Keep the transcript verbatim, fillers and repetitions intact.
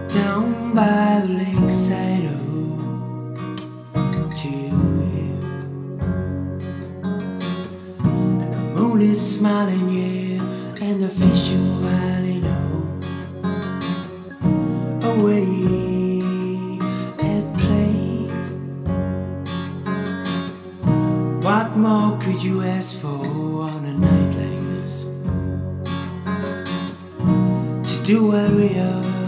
down by the lakeside, oh, to you. And the moon is smiling, yeah, and the fish are wilding, oh, away at play. What more could you ask for on a night like this? To do what we are